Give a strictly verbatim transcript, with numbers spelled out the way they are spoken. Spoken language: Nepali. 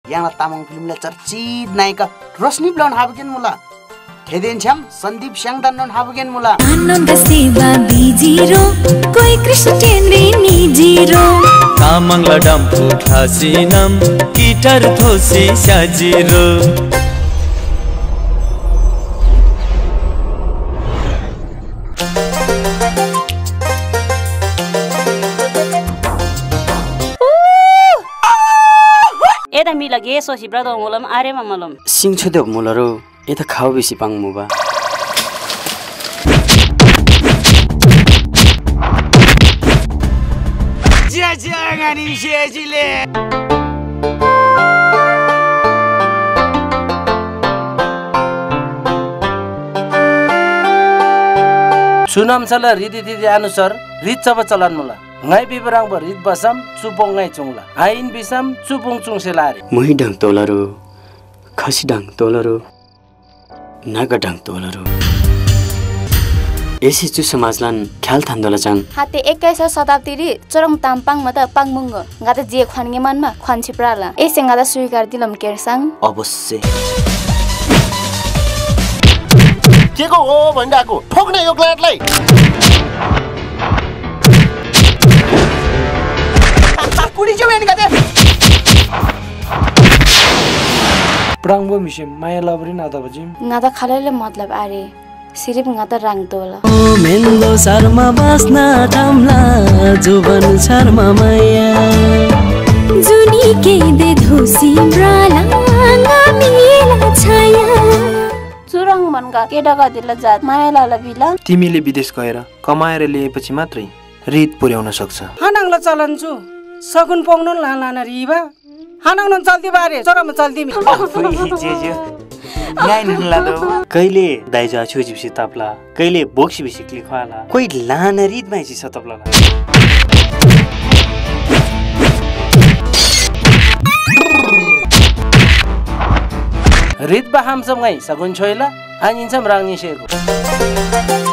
याना तामाङ फिल्मले चर्चित नायिका रोशनी ब्लाउन हाबगेन मुला खेदेन छ्याम सन्दीप स्याङदान नन हाबगेन मुला आनन्द सेवा बिजिरो कोही कृष्ण टेन्रे निजिरो तामाङ लडम फुठासिनम गिटार थोसी साजिरो एदा मिला गे सोसी ब्रदर मोलम आरेमा मलम सिङ छुदे मुलरो एता खाउ बेसी पाङ मुबा ज्या ज्या गानी शेजिले सुनाम चला रीति तिथि अनुसार रीत चब चलन मुला ngai biberang berit basam cupong ngai chungla ain bisam cupong chung selari muhi dang tolaro khasi dang tolaro naga dang tolaro एसी चु समाजलान ख्याल थान्दोला चाङ हाते एक्काइसौँ शताब्दी चरङ ताम्पाङ मत पाङमुङ गाते जे खनगे मनमा खन्छ प्राला एसे गादा स्वीकार दिलम केरसाङ अवश्य केको हो भन्डाको ठोक्ने यो ग्लाडलाई कुडी चाहिँ नि गाते प्राङबो मिसे माया लबरी नादा बजिम गादा खालेले मतलब आरे सिरिप गादा राङ तोला ओ मेलो शर्मा बस्ना ठामला जुवन शर्मा माया जुनी के दे धोसी ब्राला गामिला छाया चुरङ मनका केडाका दिल जात माया लाला बिला तिमीले विदेश गएर कमाएर ल्याएपछि मात्रै रीत पुर्याउन सक्छ हानाङला चलन्छु सगुन पोग्नु लालाना रिबा हानाङ न चल्दी बारे चरम चल्दी मि जे जे नाइन लादो कहिले दाइजा छोजिबसी तापला कहिले बोक्सी बिसी क्लिक खाला कोही लान रीत माइसी सतपला रीत बहाम सँगै सगुन छोइला आनिन्छम राङ्नी शेको